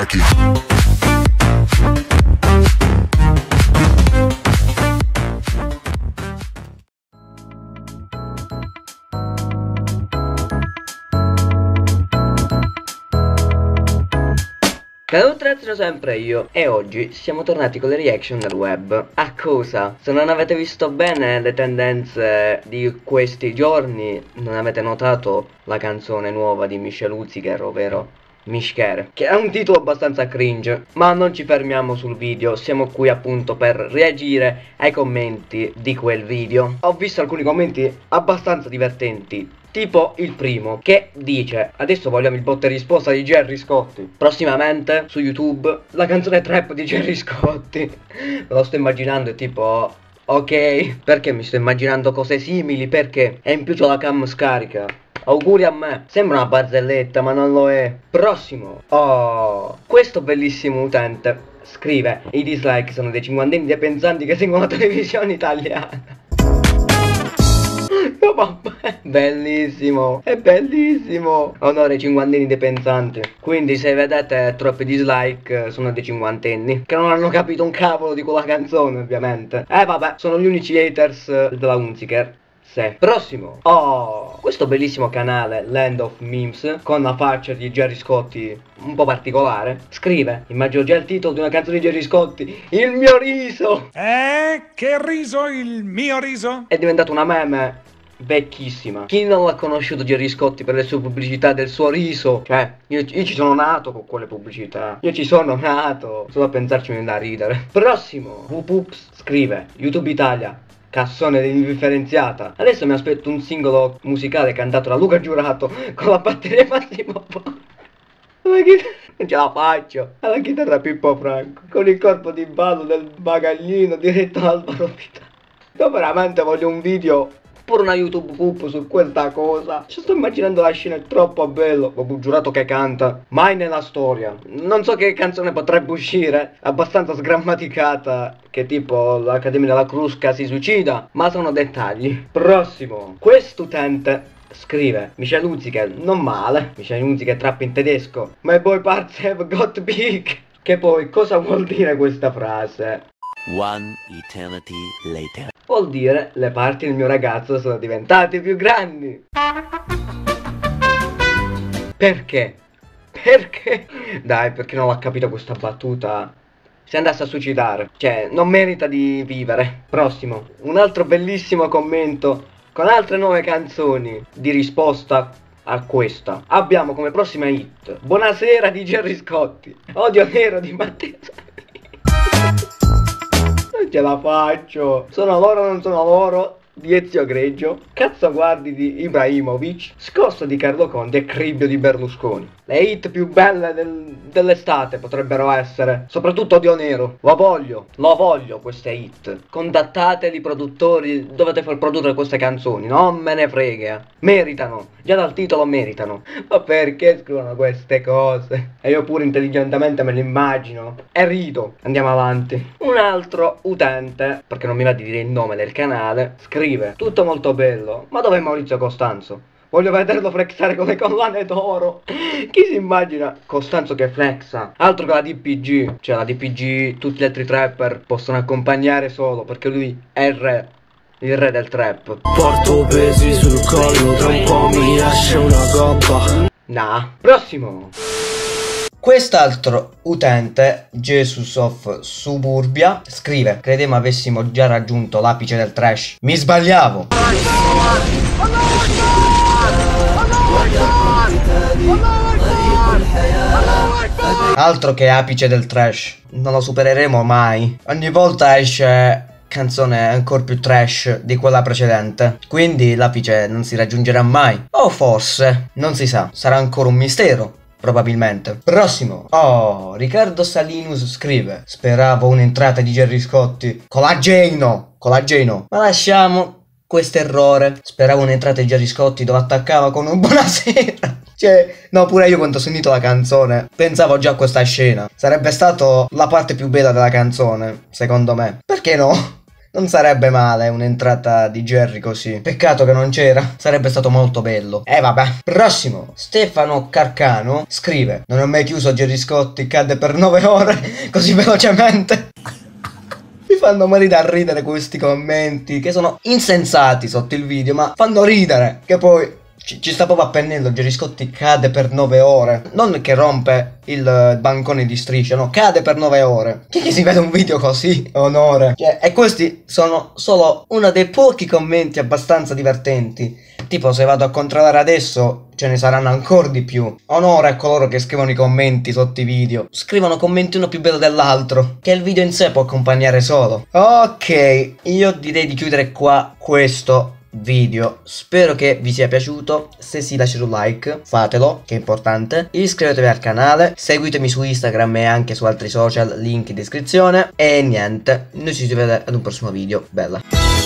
aquí. Ciao ragazzi, sono sempre io e oggi siamo tornati con le reaction nel web. A cosa? Se non avete visto bene le tendenze di questi giorni, non avete notato la canzone nuova di Michel Hunziker, ovvero Mishker, che ha un titolo abbastanza cringe. Ma non ci fermiamo sul video, siamo qui appunto per reagire ai commenti di quel video. Ho visto alcuni commenti abbastanza divertenti, tipo il primo che dice: adesso vogliamo il botta e risposta di Gerry Scotti. Prossimamente su YouTube la canzone trap di Gerry Scotti. Me lo sto immaginando e tipo ok, perché mi sto immaginando cose simili? Perché? E in più c'ho la cam scarica. Auguri a me. Sembra una barzelletta ma non lo è. Prossimo. Oh, questo bellissimo utente scrive: i dislike sono dei cinquantenni dei pensanti che seguono la televisione italiana. No vabbè, bellissimo, è bellissimo. Onore ai cinquantenni dei pensanti. Quindi se vedete troppi dislike sono dei cinquantenni che non hanno capito un cavolo di quella canzone, ovviamente. Vabbè, sono gli unici haters della Hunziker. Sì. Prossimo. Oh, questo bellissimo canale Land of Memes con la faccia di Gerry Scotti un po' particolare scrive: immagino già il titolo di una canzone di Gerry Scotti, il mio riso. Che riso? Il mio riso? È diventato una meme vecchissima. Chi non l'ha conosciuto Gerry Scotti per le sue pubblicità del suo riso? Cioè, io ci sono nato con quelle pubblicità. Io ci sono nato. Solo a pensarci mi viene da ridere. Prossimo. Whoops scrive: YouTube Italia, cassone indifferenziata. Adesso mi aspetto un singolo musicale cantato da Luca Giurato con la batteria Massimo Botto. Non ce la faccio. Alla chitarra Pippo Franco con il corpo di ballo del bagaglino diretto all'Alvaro Vitale. Io veramente voglio un video, pure una YouTube poop su questa cosa. Ci sto immaginando la scena, è troppo bello. Ho giurato che canta mai nella storia. Non so che canzone potrebbe uscire, abbastanza sgrammaticata, che tipo l'Accademia della Crusca si suicida, ma sono dettagli. Prossimo. Quest'utente scrive: Michel Hunziker, non male. Michel Hunziker trap in tedesco. My boy parts have got big. Che poi cosa vuol dire questa frase? One eternity later. Vuol dire le parti del mio ragazzo sono diventate più grandi. Perché? Perché? Dai, perché non l'ha capito questa battuta? Si andasse a suicidare. Cioè, non merita di vivere. Prossimo. Un altro bellissimo commento con altre nuove canzoni di risposta a questa. Abbiamo come prossima hit Buonasera di Gerry Scotti, Odio Nero di Matteo Salvini. Non ce la faccio. Sono loro o non sono loro di Ezio Greggio, Cazzo guardi di Ibrahimovic, Scosso di Carlo Conti e Cribbio di Berlusconi. Le hit più belle dell'estate potrebbero essere soprattutto Odio Nero. Lo voglio queste hit. Contattateli produttori, dovete far produrre queste canzoni, non me ne frega. Meritano, già dal titolo meritano. Ma perché scrivono queste cose? E io pure intelligentemente me le immagino e rido. Andiamo avanti. Un altro utente, perché non mi va di dire il nome del canale, scrive: tutto molto bello, ma dov'è Maurizio Costanzo? Voglio vederlo flexare con le collane d'oro. Chi si immagina Costanzo che flexa? Altro che la DPG. Cioè la DPG tutti gli altri trapper possono accompagnare solo, perché lui è il re del trap. Porto pesi sul collo, tra un po' mi lascia una gobba. Nah. Prossimo. Quest'altro utente, Jesus of Suburbia, scrive: credemmo avessimo già raggiunto l'apice del trash. Mi sbagliavo. Altro che apice del trash. Non lo supereremo mai. Ogni volta esce canzone ancora più trash di quella precedente, quindi l'apice non si raggiungerà mai. O forse, non si sa, sarà ancora un mistero. Probabilmente. Prossimo. Oh, Riccardo Salinus scrive: speravo un'entrata di Gerry Scotti Collageno. Ma lasciamo questo errore. Speravo un'entrata di Gerry Scotti dove attaccava con un buonasera. Cioè, no, pure io quando ho sentito la canzone pensavo già a questa scena. Sarebbe stato la parte più bella della canzone, secondo me. Perché no? Non sarebbe male un'entrata di Jerry così. Peccato che non c'era, sarebbe stato molto bello. Vabbè. Prossimo, Stefano Carcano scrive: non ho mai chiuso Gerry Scotti, cadde per 9 ore così velocemente. Mi fanno morire a ridere questi commenti che sono insensati sotto il video, ma fanno ridere. Che poi ci sta proprio a pennello, Gerry Scotti cade per 9 ore. Non che rompe il bancone di striscia, no, cade per 9 ore. Chi si vede un video così? Onore. Cioè, e questi sono solo uno dei pochi commenti abbastanza divertenti. Tipo, se vado a controllare adesso, ce ne saranno ancora di più. Onore a coloro che scrivono i commenti sotto i video. Scrivono commenti uno più bello dell'altro, che il video in sé può accompagnare solo. Ok, io direi di chiudere qua questo video. Spero che vi sia piaciuto. Se sì, lasciate un like, fatelo, che è importante. Iscrivetevi al canale, seguitemi su Instagram e anche su altri social, link in descrizione. E niente, noi ci vediamo ad un prossimo video. Bella.